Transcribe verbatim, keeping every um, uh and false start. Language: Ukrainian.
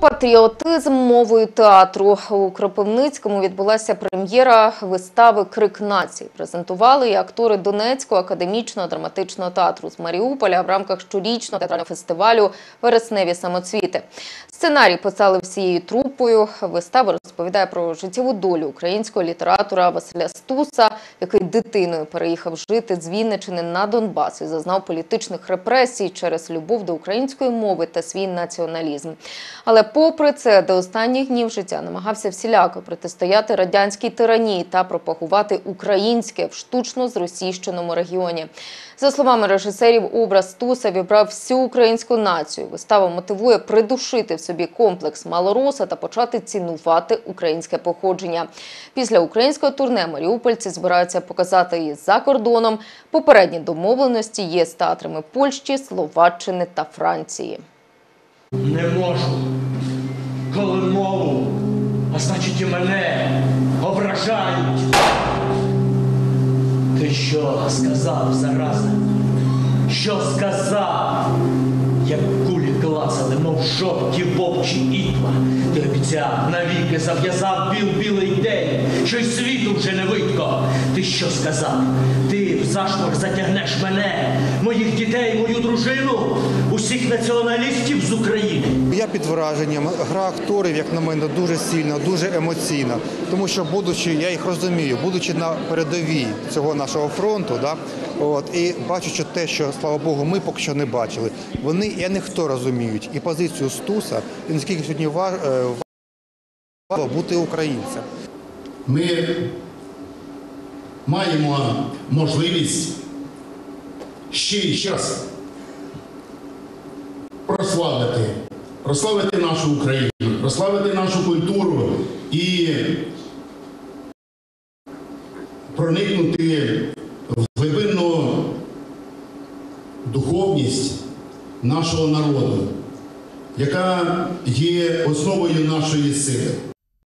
патріотизм мовою театру. У Кропивницькому відбулася прем'єра вистави «Крик нації». Презентували і актори Донецького академічного драматичного театру з Маріуполя в рамках щорічного театрального фестивалю «Вересневі самоцвіти». Сценарій писали всією трупою. Вистава розповідає про життєву долю українського літератора Василя Стуса, який дитиною переїхав жити з Вінниччини на Донбас і зазнав політичних репресій через любов до української мови та свій націоналізм. Але попри це, до останніх днів життя намагався всіляко протистояти радянській тиранії та пропагувати українське в штучно зросійщеному регіоні. За словами режисерів, образ Стуса вібрав всю українську націю. Вистава мотивує придушити в собі комплекс малороса та почати цінувати українське походження. Після українського турне маріупольці збираються показати її за кордоном. Попередні домовленості є з театрами Польщі, Словаччини та Франції. Не можу, коли мову, а значить і мене, ображають. Ти що сказав, зараза? Що сказав? Як кулі клацали, мов жовті вовчі ітла. Ти обіцяв, навіки зав'язав біл-білий день, що й світу вже не видко. Ти що сказав? Ти в зашморг затягнеш мене, моїх дітей, мою дружину, усіх націоналістів з України. Я під враженням. Гра акторів, як на мене, дуже сильна, дуже емоційна. Тому що, будучи, я їх розумію, будучи на передовій цього нашого фронту, да, от, і бачучи те, що, слава Богу, ми поки що не бачили, вони, я не хто розуміють і позицію Стуса, і наскільки сьогодні важливо бути українцем. Ми маємо можливість ще і час прославити, прославити нашу Україну, прославити нашу культуру і проникнути в глибинну духовність нашого народу, яка є основою нашої сили.